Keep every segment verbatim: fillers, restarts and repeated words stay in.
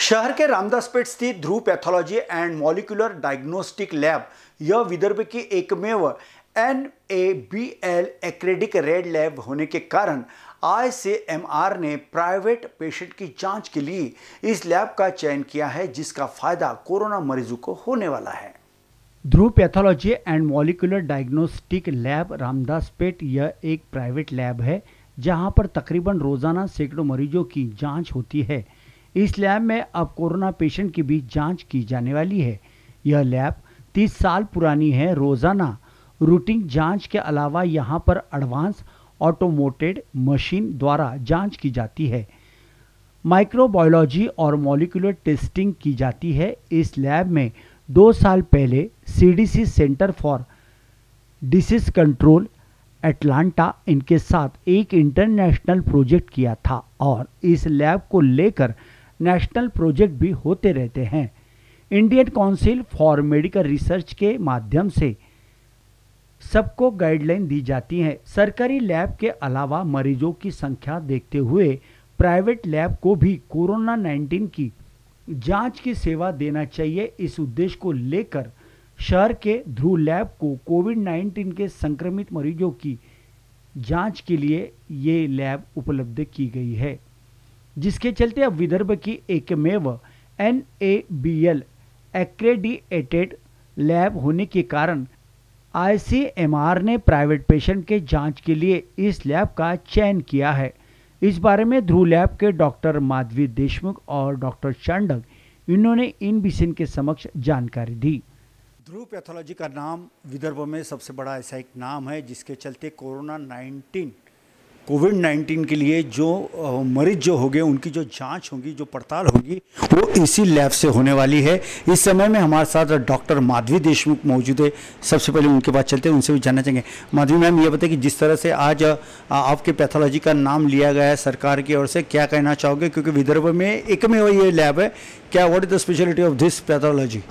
शहर के रामदासपेट स्थित Dhruv pathology and molecular diagnostic lab यह विदर्भ की एकमेव N A B L accredited lab होने के कारण आई सी एम आर ने प्राइवेट पेशेंट की जांच के लिए इस लैब का चयन किया है, जिसका फायदा कोरोना मरीजों को होने वाला है। Dhruv pathology and molecular diagnostic lab Ramdaspeth यह एक प्राइवेट लैब है जहां पर तकरीबन रोजाना सैकड़ों मरीजों की जांच होती है। इस लैब में अब कोरोना पेशेंट की भी जांच की जाने वाली है। यह लैब तीस साल पुरानी है। रोजाना रूटीन जांच के अलावा यहां पर एडवांस ऑटोमेटेड मशीन द्वारा जांच की जाती है। माइक्रोबायोलॉजी और मॉलिक्यूलर टेस्टिंग की जाती है। इस लैब में दो साल पहले C D C centre for disease control Atlanta इनके साथ एक इंटरनेशनल प्रोजेक्ट किया था और इस लैब को लेकर नेशनल प्रोजेक्ट भी होते रहते हैं। Indian council for medical research के माध्यम से सबको गाइडलाइन दी जाती है। सरकारी लैब के अलावा मरीजों की संख्या देखते हुए प्राइवेट लैब को भी कोरोना उन्नीस की जांच की सेवा देना चाहिए। इस उद्देश्य को लेकर शहर के ध्रुव लैब को कोविड उन्नीस के संक्रमित मरीजों की जांच के लिए ये लैब उपलब्ध की गई है, जिसके चलते अब विदर्भ की एकमेव N A B L accredited lab होने के कारण आई सी एम आर ने प्राइवेट पेशेंट के जांच के लिए इस लैब का चयन किया है। इस बारे में ध्रुव लैब के डॉक्टर माधवी देशमुख और डॉक्टर चांडक इन्होंने इन विषय के समक्ष जानकारी दी। ध्रुव पैथोलॉजी का नाम विदर्भ में सबसे बड़ा ऐसा एक नाम है जिसके चलते कोरोना नाइन्टीन कोविड नाइन्टीन के लिए जो मरीज जो होंगे उनकी जो जांच होगी, जो पड़ताल होगी, वो इसी लैब से होने वाली है। इस समय में हमारे साथ डॉक्टर माधवी देशमुख मौजूद है। सबसे पहले उनके बात चलते हैं, उनसे भी जानना चाहेंगे। माधवी मैम, ये बताइए कि जिस तरह से आज आपके पैथोलॉजी का नाम लिया गया है सरकार की ओर से, क्या कहना चाहोगे? क्योंकि विदर्भ में एकमेव ये लैब है, क्या what is the speciality of this pathology?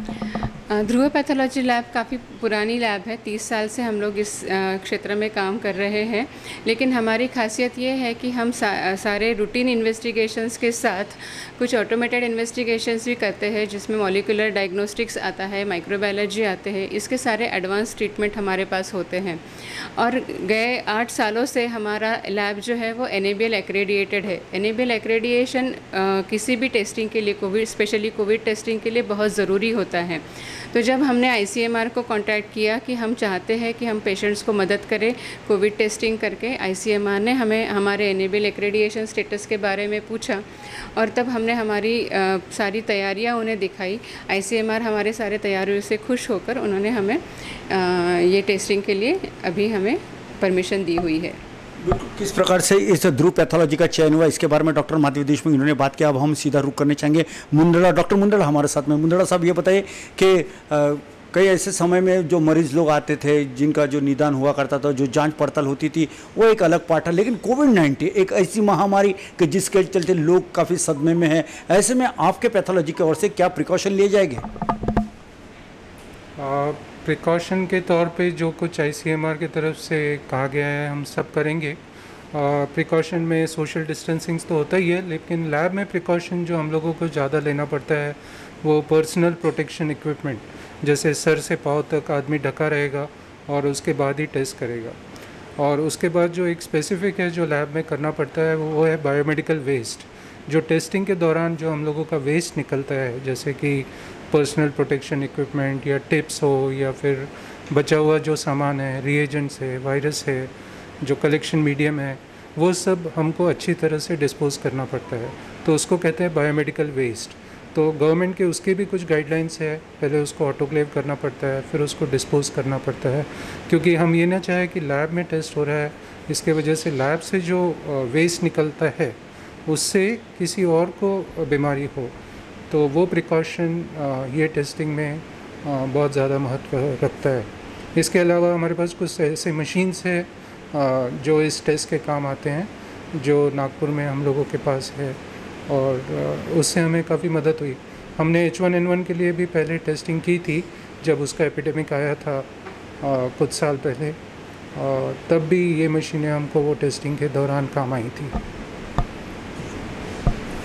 Dhruv pathology lab काफ़ी पुरानी लैब है। तीस साल से हम लोग इस क्षेत्र में काम कर रहे हैं, लेकिन हमारी खासियत ये है कि हम सा, सारे रूटीन इन्वेस्टिगेशंस के साथ कुछ ऑटोमेटेड इन्वेस्टिगेशंस भी करते हैं, जिसमें मॉलिक्यूलर डायग्नोस्टिक्स आता है, माइक्रोबायोलॉजी आते हैं। इसके सारे एडवांस ट्रीटमेंट हमारे पास होते हैं और गए आठ सालों से हमारा लैब जो है वो N A B L accredited है। N A B L accreditation किसी भी टेस्टिंग के लिए, कोविड स्पेशली कोविड टेस्टिंग के लिए बहुत ज़रूरी होता है। तो जब हमने आई सी एम आर को कांटेक्ट किया कि हम चाहते हैं कि हम पेशेंट्स को मदद करें कोविड टेस्टिंग करके, आई सी एम आर ने हमें हमारे N A B L accreditation status के बारे में पूछा और तब हमने हमारी आ, सारी तैयारियां उन्हें दिखाई। आई सी एम आर हमारे सारे तैयारियों से खुश होकर उन्होंने हमें आ, ये टेस्टिंग के लिए अभी हमें परमिशन दी हुई है। किस प्रकार से इस ध्रुव पैथोलॉजी का चयन हुआ, इसके बारे में डॉक्टर माधवी देशमुख इन्होंने बात किया। अब हम सीधा रुक करने चाहेंगे मुंदड़ा, डॉक्टर मुंदड़ा हमारे साथ में। मुंदड़ा साहब, ये बताइए कि कई ऐसे समय में जो मरीज लोग आते थे, जिनका जो निदान हुआ करता था, जो जांच पड़ताल होती थी, वो एक अलग पार्ट है, लेकिन कोविड नाइन्टीन एक ऐसी महामारी कि जिसके चलते लोग काफ़ी सदमे में हैं। ऐसे में आपके पैथोलॉजी की ओर से क्या प्रिकॉशन लिए जाएंगे? प्रिकॉशन के तौर पे जो कुछ आई सी एम आर की तरफ से कहा गया है हम सब करेंगे। प्रिकॉशन में सोशल डिस्टेंसिंग तो होता ही है, लेकिन लैब में प्रिकॉशन जो हम लोगों को ज़्यादा लेना पड़ता है वो पर्सनल प्रोटेक्शन इक्विपमेंट, जैसे सर से पाँव तक आदमी ढका रहेगा और उसके बाद ही टेस्ट करेगा। और उसके बाद जो एक स्पेसिफिक है जो लैब में करना पड़ता है वो है बायोमेडिकल वेस्ट। जो टेस्टिंग के दौरान जो हम लोगों का वेस्ट निकलता है, जैसे कि पर्सनल प्रोटेक्शन इक्विपमेंट या टिप्स हो या फिर बचा हुआ जो सामान है, रिएजेंट्स है, वायरस है, जो कलेक्शन मीडियम है, वो सब हमको अच्छी तरह से डिस्पोज़ करना पड़ता है। तो उसको कहते हैं बायोमेडिकल वेस्ट। तो गवर्नमेंट के उसके भी कुछ गाइडलाइंस है। पहले उसको ऑटोक्लेव करना पड़ता है, फिर उसको डिस्पोज़ करना पड़ता है, क्योंकि हम ये ना चाहें कि लैब में टेस्ट हो रहा है, इसके वजह से लैब से जो वेस्ट निकलता है उससे किसी और को बीमारी हो। तो वो प्रिकॉशन ये टेस्टिंग में बहुत ज़्यादा महत्व रखता है। इसके अलावा हमारे पास कुछ ऐसे मशीन्स है जो इस टेस्ट के काम आते हैं, जो नागपुर में हम लोगों के पास है और उससे हमें काफ़ी मदद हुई। हमने एच वन एन वन के लिए भी पहले टेस्टिंग की थी जब उसका एपिडेमिक आया था कुछ साल पहले, और तब भी ये मशीनें हमको वो टेस्टिंग के दौरान काम आई थी।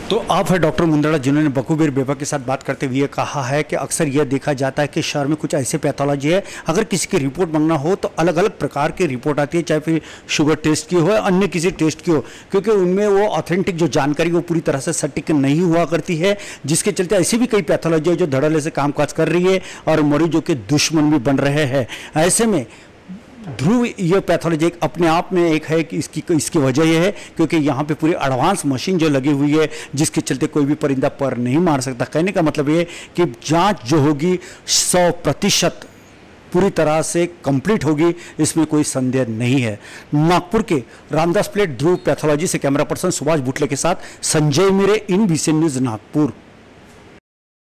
तो आप है डॉक्टर मुंदड़ा, जिन्होंने बखूबीर बेबा के साथ बात करते हुए कहा है कि अक्सर यह देखा जाता है कि शहर में कुछ ऐसे पैथोलॉजी है, अगर किसी की रिपोर्ट मांगना हो तो अलग अलग प्रकार की रिपोर्ट आती है, चाहे फिर शुगर टेस्ट की हो या अन्य किसी टेस्ट की हो, क्योंकि उनमें वो ऑथेंटिक जो जानकारी वो पूरी तरह से सटीक नहीं हुआ करती है, जिसके चलते ऐसी भी कई पैथोलॉजी है जो धड़ल्ले से कामकाज कर रही है और मरीजों के दुश्मन भी बन रहे हैं। ऐसे में ध्रुव ये पैथोलॉजी एक अपने आप में एक है कि इसकी इसकी वजह यह है क्योंकि यहाँ पे पूरी एडवांस मशीन जो लगी हुई है, जिसके चलते कोई भी परिंदा पर नहीं मार सकता। कहने का मतलब ये कि जांच जो होगी सौ प्रतिशत पूरी तरह से कंप्लीट होगी, इसमें कोई संदेह नहीं है। नागपुर के रामदास प्लेट ध्रुव पैथोलॉजी से कैमरा पर्सन सुभाष बुटले के साथ Sanjay Mire, in VCN news Nagpur.